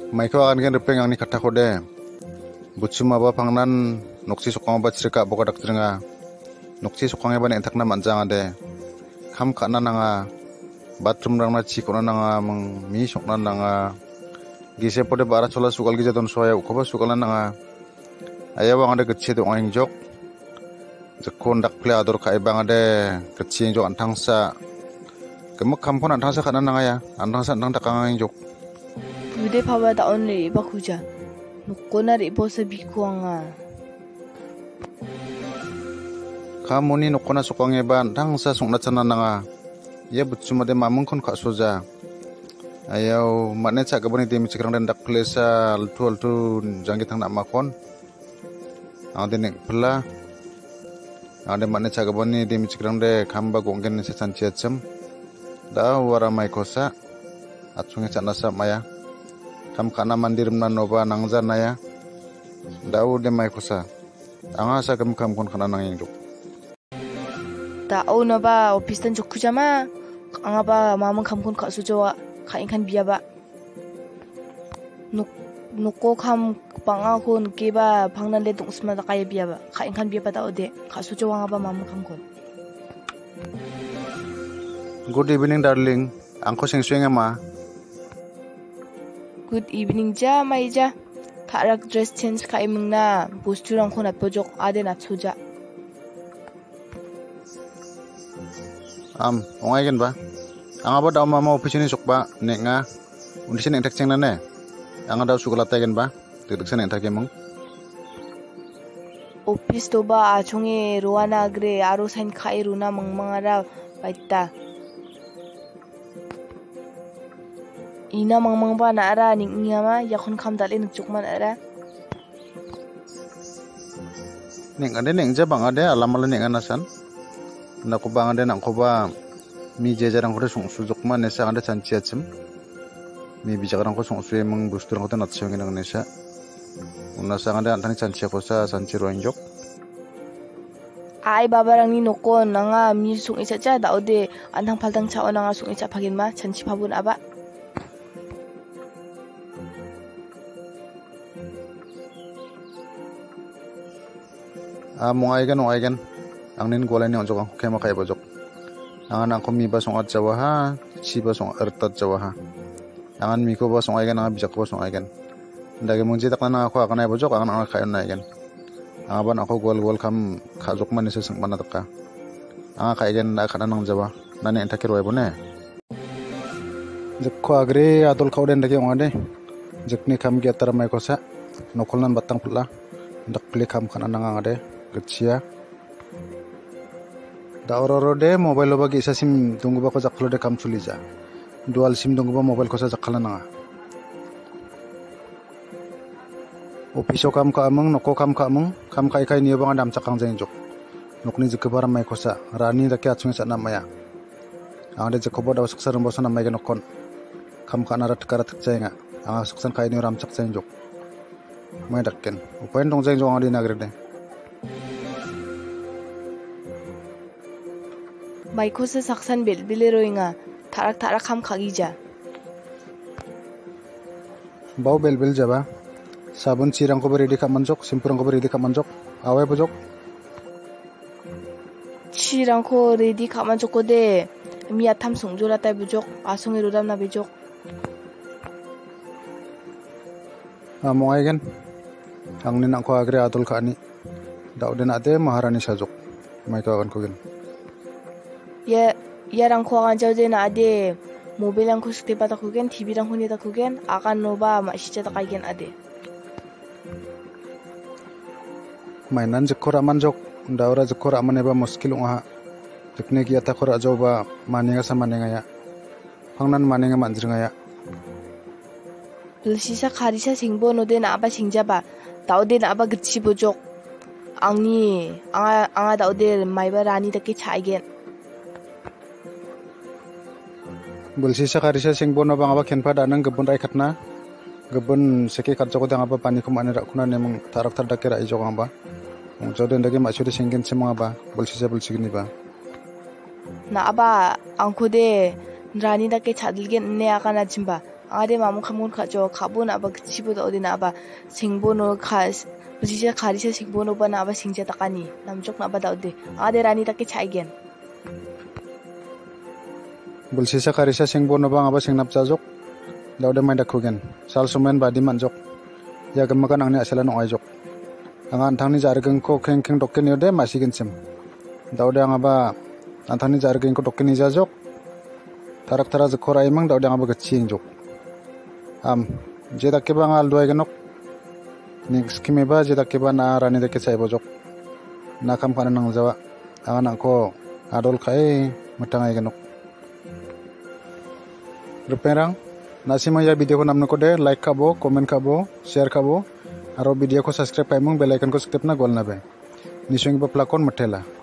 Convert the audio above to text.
Maiko akan kan repeng angni kata kode. Butsuma ba pangnan noksi sokong ba cirika boka dak jeringa. Noksi sokongnya ba entak na manjang ade. Kam kana nanga bathroom rang na chikona nanga mang mi sokna nanga. Gise pode bara chola sukal gija don soya ukoba sukal nanga. Aya bang ade kecil tu orang jok. Jekon dak ple ador kai bang ade kecil jok antangsa. Kemek kampon antangsa kana nanga ya. Antangsa antang dak kangang jok. 부대 봐봐다 오늘 입어구자. 놓고날 입어서 비구왕아. Kamuni nokona sokongnya ban tangsa sokna cana nanga. Ya butsumade mamungkon kak soja. Ayaw makne cak gaboni demi cikrang dan dak plesa altu jangkit tang nak makon. Ade nek pela. Ade makne cak gaboni demi cikrang de kamba gonggen sesan ciacem. Da wara mai kosa. Atsunge cak nasa maya. Kam kana mandir nova nangza naya. Dau de mai kosa. Anga sa kam kon kana nang induk. 다 오너바 오피스탄 좋구자마. 앙아바 마음은 감군 가수저와 가인칸 비야바. 놓고 감 방아곤 끼바 방난레 동스마다 가야 비야바. 가인칸 비야바다 어디 가수저 왕아바 마음은 감군. Good evening darling. Angko sing ma. Good evening 자 마이자. 타락 드레스 체인지 가이밍나 보스투랑 콘 앞보족 아데 나초자. Ongai kan ba? Anga ba daw mama opisini sok ba nek nga. Undi sin entek ceng nane. Anga daw sukalate kan ba? Tidik sin entek emong. 오피스 도바 아종에 로아나 그래 아로사인 카이루나 멍멍하라 바있다. 이나 멍멍바 나라 닝니야마 야콘 감달에 늑쪽만 알아. Nek ade nek ja bang ade alam nek anasan. Naku bang ade nak koba mi jejarang kore sungsujok ma nesa ade canciacem. Mi bijakarang ko sungsu emang busturang ko nat siangin ang nesa. Unasa ade antani cancia kosa canciro anjok. 아이 바바랑니 놓고 나가 미송 이자자 나 어디 안탕 팔당 차원 나가 송 이자 파긴마 잔치 밥은 아바. Mongai kan. Angnin golai ni onjok angko kema kai bojok. Angan angko mi ba songat jawa ha, si ba song ertat jawa ha. Angan mi ko ba songai kan angan bijak ko songai kan. Ndage mungji tak na ako akan ai bojok angan kai nai kan. Angaban ako gol kam khajok man se sing mana taka. Anga kai kan na kana nang jawa. Nane entakir wai bone. Jekko agre adol kauden dake ongade. Jekni kam gi atar mai kosa. Nokolnan batang pula. Ndak pli kam kana nang ade. Kecil. Da ororo de mobile bagi isa sim tunggu ba ko jaklo de kam chulija. Dual sim tunggu ba mobile ko sa jakala nanga. Opiso kam ka amang noko kam ka amang kam kai kai niya bang adam cakang jeng jok. Nokni jikebar mai ko sa rani da kya chung sa namaya. Ande jekobo da suksa rembo sa namaya nokon. Kam ka narat karat jenga. Anga suksan kai ni ram cak jeng jok. Mai dakken. Upain dong jeng jok adi nagre de. 마이코스 saksan 벨빌레로잉아 타락타락 함 가기자. Bau bel jaba. Sabun cirang ko beri di kamanjok, simpurang ko beri di kamanjok. Awe bojok. 치랑코 레디 가만 줬거데 미야탐 송조라 딸 부족 아송이 로담나 비족. Mongai kan. Angnin angko agre adol ka ani. Daw den ade maharani sajok. Mai ka kan ko gen. 야랑 코아간 저제나 아데 모빌랑 코스테 바다 쿠겐 TV랑 혼이다 쿠겐 아간 노바 마시자다 가이겐 아데. Mainan jekor aman jok. Daura jekor aman eba muskil unga. Jekne ki ata kor ajoba maninga sa maninga ya. Pangnan maninga manjringa ya. 글시사 가리사 생번호된 아바 생자바 나오된 아바 그치 보족 앙니 앙아 나오된 마이바 라니 덕게 차이겐. Bulsisa karisa sing bono bang aba kenpa danang gebun rai katna. Gebun seki kat joko dang aba pani kum ane rakuna nemang tarak tardak kira ijo aba. Jodoh ndage maksudnya singkin semua aba. Bulsisa bulsigini ba. 나 아바 앙코데 라니 덕게 차들겐 내 아가나 짐바 ade mamu kamun khajo khabun aba gchibu da odina aba singbono khas bujija kharisa singbono bana aba singja takani namjok na aba da ode ade rani take chaigen bulsisa karisa singbono bang aba singnap jajok daude mai dakhugen sal sumen badi manjok ya gemakan angni asala no ajok angan thangni jargeng ko kheng kheng dokken yode masigen sim daude angaba anthani jargeng ko dokken jajok tarak tara jokora imang daude angaba gaching jok je dakke bang al duai genok next kimeba je dakke bana rani dake chai bojok nakam kana nang jawa angan angko adol khai mutangai genok ruperang nasima ya video ko namno ko de like kabo comment kabo share kabo aro video ko subscribe paimung bell icon ko skip na gol na be nisung ba plakon matela